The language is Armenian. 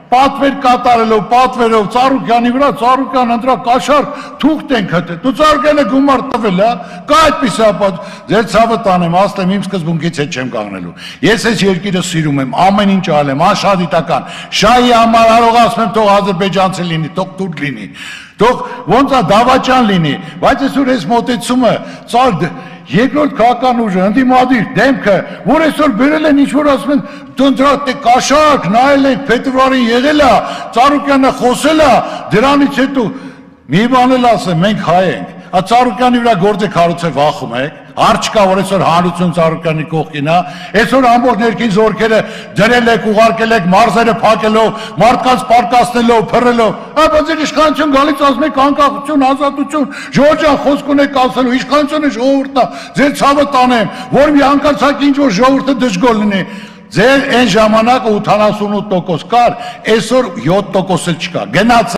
պատվեր կատարելով, պատվերով Ծառուկյանի վրա, Ծառուկյանը դրա կաշառք թուղթ են գտել։ Դու Ծառուկյանը գումար տվել, հա, կա այդպիսի ապա, ձեր ցավը տանեմ, ասեմ իմ սկզբունքից հետ չեմ կանգնելու։ Ես այս երկիրը սիրում եմ, ամեն ինչ ալեմ, անշահդիտական։ Շահի համար կարող ասում եմ թող ադրբեջանցի լինի, թող թուրք լինի, թող ոնց է դավաճան լինի, բայց այսօր այս մոտեցումը երկրորդ քաղաքական ուժը, ընդդիմադիր դեմքը, որ այսօր բերել են ինչ-որ ասում են դրա կաշառք, նայել ենք փետրվարին եղել է, Ծառուկյանը խոսել է, դրանից հետո մի բան էլ ասեմ, մենք հայ ենք, Ծառուկյանի վրա գործեք հարուցե վախում եք, հարց կա, որ այսօր հանրություն Ծառուկյանի կողքին է, այսօր ամբողջ ներքին զորքերը դրել եք, ուղարկել եք մարզերը փակելով, մարդկանց պարկասնելով, փռելով, բայց ձեր իշխանություն գալիս ասում եք անկախություն, ազատություն, Ժողովրդյան խոսք ունեք ասելու, իշխանությունը ժողովուրդն է, ձեր ցավը տանեմ, որ մի հանկարծակի ինչ-որ ժողովուրդը դժգոհ լինի, ձեր այն ժամանակ 88% կար, այսօր 7% էլ չկա, գնաց